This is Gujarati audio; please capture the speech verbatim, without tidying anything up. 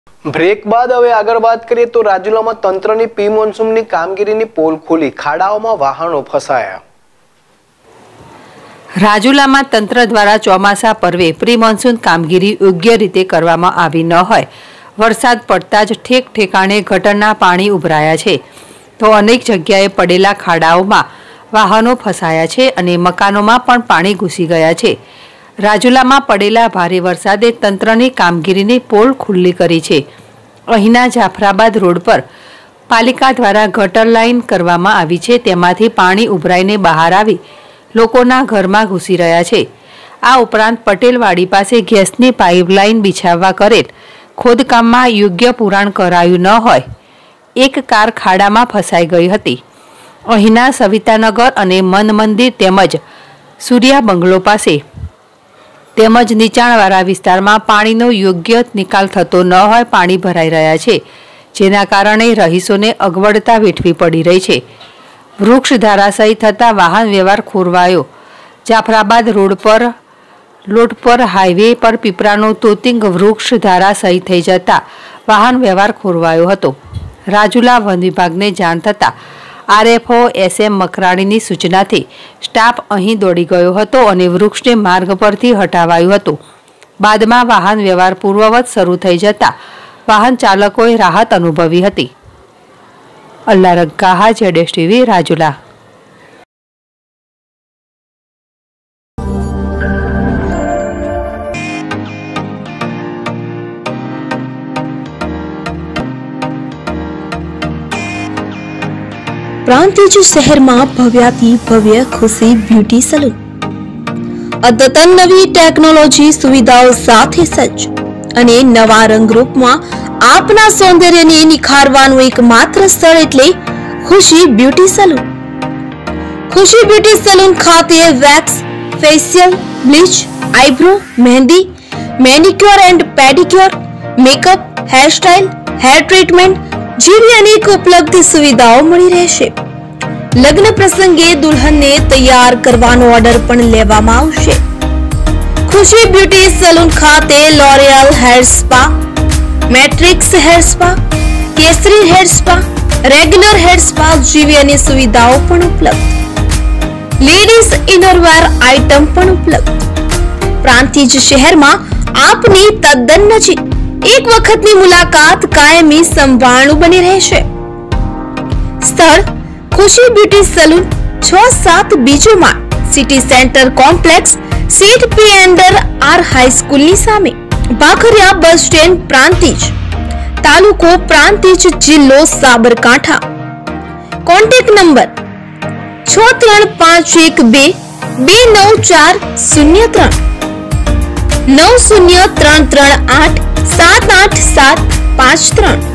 બ્રેક બાદ હવે આગળ વાત કરીએ તો રાજુલામાં તંત્રની પ્રી મોન્સૂનની કામગીરીની પોલ ખુલી, ખાડાઓમાં વાહનો ફસાયા। રાજુલામાં તંત્ર દ્વારા ચોમાસા પર્વે પ્રી મોન્સૂન કામગીરી યોગ્ય રીતે કરવામાં આવી ન હોય, વરસાદ પડતા જ ઠેક ઠેકાણે ગટરના પાણી ઉભરાયા છે, તો અનેક જગ્યાએ પડેલા ખાડાઓમાં વાહનો ફસાયા છે અને મકાનોમાં પણ પાણી ઘૂસી ગયા છે। રાજુલામાં પડેલા ભારે વરસાદે તંત્રની કામગીરીની પોલ ખુલ્લી કરી છે। અહીંના જાફરાબાદ રોડ પર પાલિકા દ્વારા ગટર લાઇન કરવામાં આવી છે, તેમાંથી પાણી ઉભરાઈને બહાર આવી લોકોના ઘરમાં ઘૂસી રહ્યા છે। આ ઉપરાંત પટેલવાડી પાસે ગેસની પાઇપલાઇન બિછાવવા કરેલ ખોદકામમાં યોગ્ય પુરાણ કરાયું ન હોય એક કાર ખાડામાં ફસાઈ ગઈ હતી। અહીંના સવિતાનગર અને મન મંદિર તેમજ સૂર્યા બંગલો પાસે તેમજ નીચાણવાળા વિસ્તારમાં પાણીનો યોગ્ય નિકાલ થતો ન હોય પાણી ભરાઈ રહ્યા છે, જેના કારણે રહીશોને અગવડતા વેઠવી પડી રહી છે। વૃક્ષ ધારાશાયી થતાં વાહન વ્યવહાર ખોરવાયો। જાફરાબાદ રોડ પર લોટ પર હાઈવે પર પીપળાનું તોતિંગ વૃક્ષ ધારાશાયી થઈ જતા વાહન વ્યવહાર ખોરવાયો હતો। રાજુલા વન વિભાગને જાણ થતાં આરએફઓ એસએમ મકરાણીની સૂચનાથી સ્ટાફ અહીં દોડી ગયો હતો અને વૃક્ષને માર્ગ પરથી હટાવાયું હતું। બાદમાં વાહન વ્યવહાર પૂર્વવત શરૂ થઈ જતા વાહન ચાલકોએ રાહત અનુભવી હતી। અલ્લા રગ્ગાહા, જેડેશ ટીવી, રાજુલા। પ્રાંતિજ શહેરમાં ભવ્યાથી ભવ્ય ખુશી બ્યુટી સલૂન અદ્યતન નવી ટેકનોલોજી સુવિધાઓ સાથે સજ્જ અને નવા રંગરૂપમાં આપના સૌંદર્યને નિખારવાનું એકમાત્ર સ્થળ એટલે Khushi beauty salon. Khushi beauty salon ખાતે wax, facial, bleach, eyebrow, mehndi, manicure and pedicure, makeup, hairstyle, hair treatment જેવી અનેક ઉપલબ્ધ સુવિધાઓ મળી રહેશે। લગ્ન પ્રસંગે દુલ્હનને તૈયાર કરવાનો ઓર્ડર પણ લેવામાં આવશે। ખુશી બ્યુટી સલૂન ખાતે L'Oreal hair spa, Matrix hair spa, Kesari hair spa, regular hair spa જેવી અનેક સુવિધાઓ પણ ઉપલબ્ધ। લેડીઝ ઇનરવેર આઇટમ પણ ઉપલબ્ધ। પ્રાંતિજ શહેરમાં આપની તદ્દન નજીક એક વખતની મુલાકાત કાયમી સંભાળનું બની રહેશે। સ્થળ ખુશી બ્યુટી સલૂન, છ સાત બીજો માળ, સિટી સેન્ટર કોમ્પ્લેક્સ, સીટ પી અંડર આર હાઈસ્કૂલની સામે, ભાખરિયા બસ સ્ટેન્ડ, પ્રાંતિજ, તાલુકો પ્રાંતિજ, જિલ્લો સાબરકાંઠા। કોન્ટેક્ટ નંબર છ ત્રણ પાંચ એક બે બે નવ ચાર શૂન્ય ત્રણ નવ શૂન્ય ત્રણ ત્રણ આઠ સાત આઠ સાત પાંચ ત્રણ।